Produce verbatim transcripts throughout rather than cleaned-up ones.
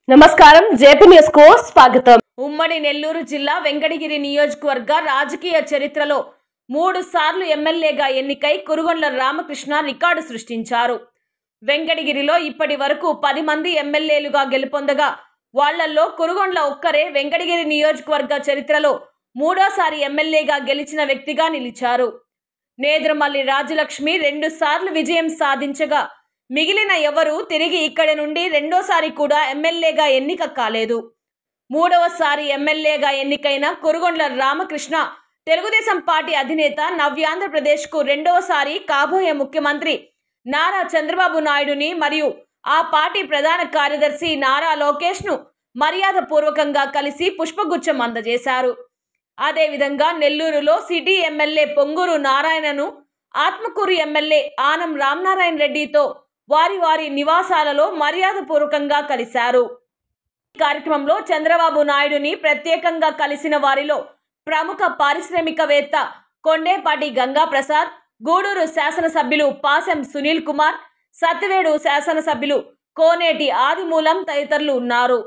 నమస్కారం JP news కు స్వాగతం। ఉమ్మడి నెల్లూరు జిల్లా వెంకటగిరి నియోజకవర్గ రాజకీయ చరిత్రలో మూడు సార్లు ఎమ్మెల్యేగా ఎన్నికై కురుగొండ్ల రామకృష్ణ రికార్డు సృష్టించారు। వెంకటగిరిలో ఇప్పటి వరకు పది మంది ఎమ్మెల్యేలుగా గెలుపొందగా వాళ్లలో కురుగొండ్ల ఒక్కరే వెంకటగిరి నియోజకవర్గ చరిత్రలో మూడోసారి ఎమ్మెల్యేగా గెలిచిన వ్యక్తిగా నిలిచారు। నేదురుమల్లి రాజలక్ష్మి రెండు సార్లు విజయం సాధించగా మిగిలిన ఎవరు తిరిగి ఇక్కడి నుండి రెండోసారి కూడా ఎమ్మెల్యేగా ఎన్నిక కాలేదు। మూడవసారి ఎమ్మెల్యేగా ఎన్నికైన కురుగొండ్ల రామకృష్ణ తెలుగుదేశం పార్టీ అధినేత నవ్యాంధ్రప్రదేశ్కు రెండవసారి కాబోయే ముఖ్యమంత్రి నారా చంద్రబాబు నాయుడుని మరియు ఆ పార్టీ ప్రధాన కార్యదర్శి నారా లోకేష్ను మర్యాదపూర్వకంగా కలిసి పుష్పగుచ్చం అందజేశారు। అదేవిధంగా నెల్లూరులో సిటీ ఎమ్మెల్యే పొంగూరు నారాయణను ఆత్మకూరు ఎమ్మెల్యే ఆనం రామనారాయణ రెడ్డితో వారి వారి నివాసాలలో మర్యాదపూర్వకంగా కలిశారు। ఈ కార్యక్రమంలో చంద్రబాబు నాయుడుని ప్రత్యేకంగా కలిసిన వారిలో ప్రముఖ పారిశ్రామికవేత్త కొండేపాటి గంగా ప్రసాద్, గూడూరు శాసనసభ్యులు పాసెం సునీల్ కుమార్, సత్యవేడు శాసనసభ్యులు కోనేటి ఆదిమూలం తదితరులు ఉన్నారు।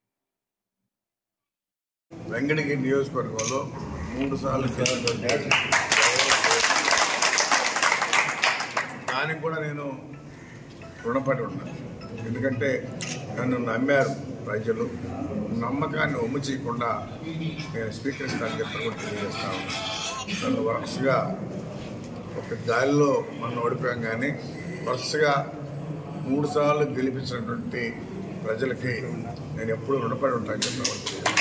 వెంకటగిరి నియోజకవర్గంలో మూడు సార్లు దానికి కూడా నేను రుణపడి ఉన్నాను। ఎందుకంటే నన్ను నమ్మారు ప్రజలు, నమ్మకాన్ని ఒమ్ము చేయకుండా నేను స్వీకరిస్తానని చెప్పి కూడా తెలియజేస్తా ఉన్నాను। నన్ను వరుసగా ఒక గాలిలో మనం ఓడిపోయాం, కానీ వరుసగా మూడు సార్లు గెలిపించినటువంటి ప్రజలకి నేను ఎప్పుడూ రుణపడి ఉంటానని చెప్పి